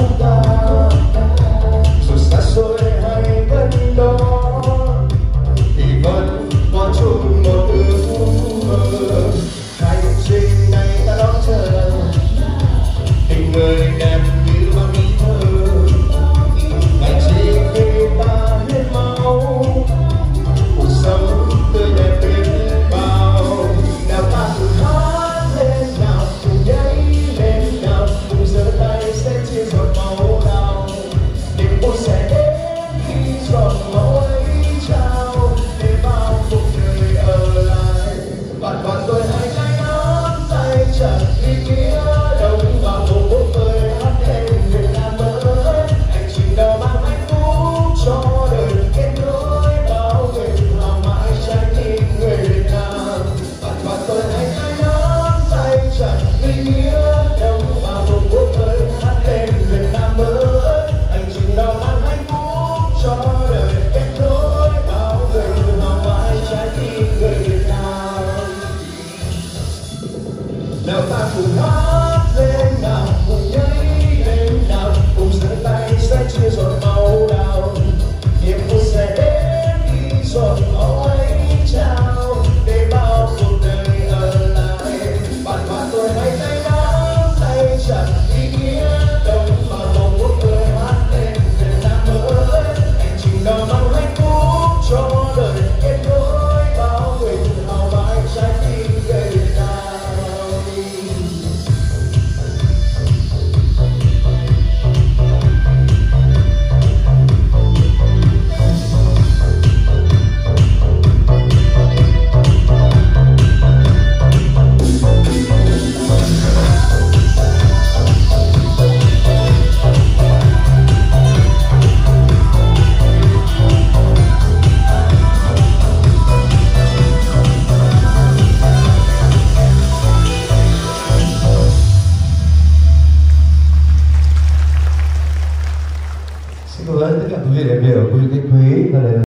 chúng ta, dù xa xôi hay gần đó thì vẫn có chung một ước mơ. Hành trình này ta đón chờ tình người đẹp như bao ý thơ. Ngày chỉ khi ta hết máu, cuộc sống tươi đẹp biết bao. Nào ta cùng hát lên nào, cùng nhảy lên nào, cùng giơ tay sẽ chia giọt máu đào. Niềm vui sẽ đến khi giọt máu ấy trao, để bao cuộc đời ở lại. Bạn tôi hãy tay nắm tay chặt ý nghĩa đông vào một cuộc đời hát lên Việt Nam mới. Hành trình đầu mang hạnh phúc cho đời, kết nối bao người tự hào mãi trái tim người Việt Nam. Bạn tôi hãy tay nắm tay chặt ý nghĩa đông vào một cuộc đời hát lên Việt Nam mới. Hành trình đầu mang hạnh phúc cho đời, kết nối bao người tự hào mãi trái tim người Việt Nam. Nào ta cùng hát lên nào, cùng nhảy lên nào, cùng giơ tay sẽ chia giọt máu đào. Niềm vui sẽ đến khi giọt máu ấy trao, để bao cuộc đời ở lại. Bạn tôi hãy tay nắm tay chặt ý nghĩa đông vào một cuộc đời hát lên Việt Nam mới. Hành trình đầu mang hạnh phúc cho đời, kết nối bao người tự hào mãi trái tim người Việt Nam. Xin cảm ơn tất cả quý vị đại biểu, quý vị khách quý và